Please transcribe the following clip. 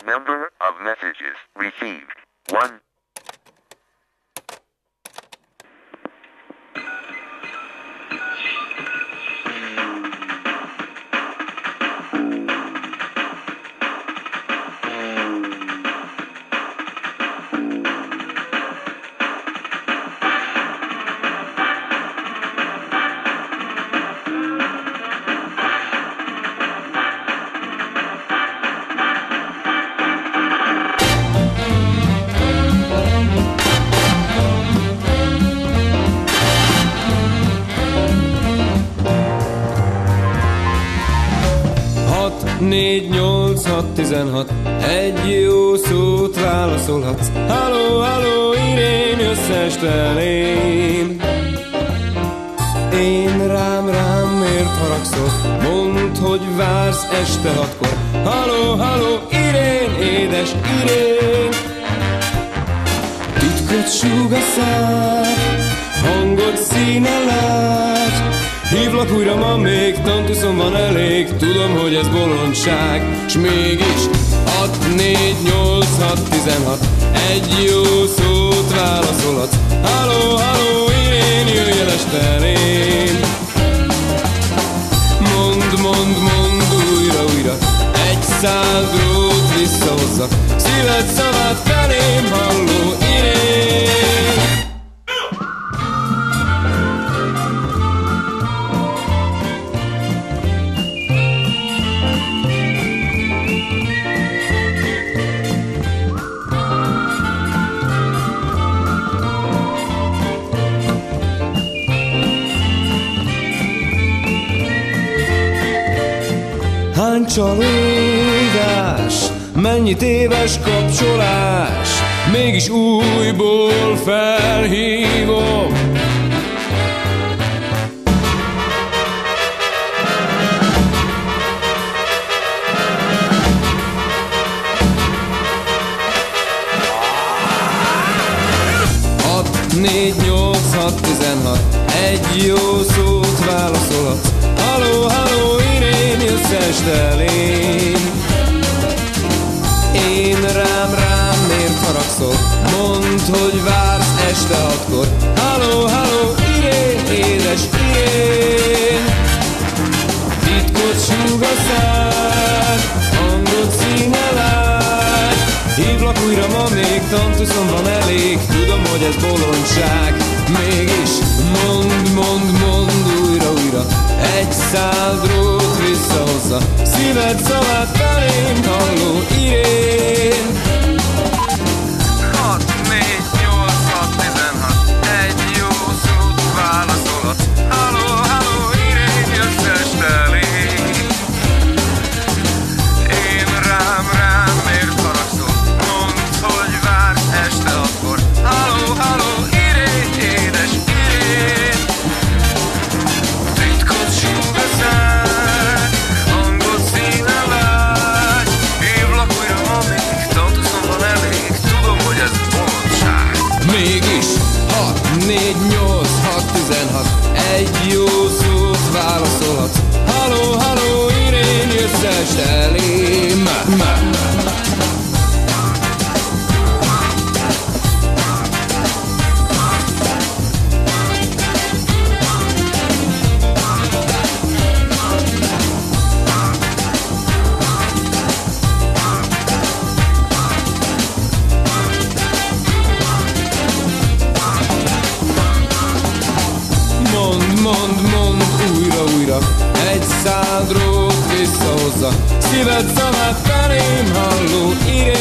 Number of messages received. 1. Négy, 8, 6, 16. Egy jó szót válaszolhatsz. Halló, halló, Irén, jössz este elém. Én rám, miért haragszol? Mondd, hogy vársz este 6-kor. Halló, halló, Irén, édes Irén. Titkot súg a szád, hangod színe lágy. Hívlak újra ma még, tantuszom van elég. Tudom, hogy ez bolondság, s mégis 6, 4, 8, 6, 16. Egy jó szót válaszolhatsz. Halló, halló, Irén, jöjj el este elém. Mondd újra, egy szál drót visszahozza szíved szavát felém, halló, Irén. Hány csalódás, mennyi téves kapcsolás, mégis újból felhívom. Hat, 4, 8, 6, 16. Egy jó szót válaszolhatsz. Halló, halló, Irén, jössz este elém. Én rám, miért haragszol? Mondd, hogy vársz este 6-kor. Halló, halló, Irén, édes Irén. Titkot súg a szád, hangod színe lágy. Hívlak újra ma még, tantuszom van elég. Tudom, hogy ez bolondság, mégis mondd újra. Egy szál drót visszahozza szíved szavát felém, halló, Irén. 6, 4, 8, 6, 16. Egy jó szót válaszolhatsz. Halló, halló, Irén, jössz este elém. Én rám, miért haragszol? Mondd, hogy vársz este 6-kor. Halló, halló, Irén, édes Irén. Titkot súg a szád, hangod színe lágy. Hívlak újra ma még, tantuszom van elég. Tudom, hogy ez bolondság, mégis 6, 4, 8, 6, 16. Egy jó szót válaszolhatsz. Halló, halló, Irén, jössz este elém. Mondd újra, egy szál drót visszahozza szíved szavát felém, halló, Irén.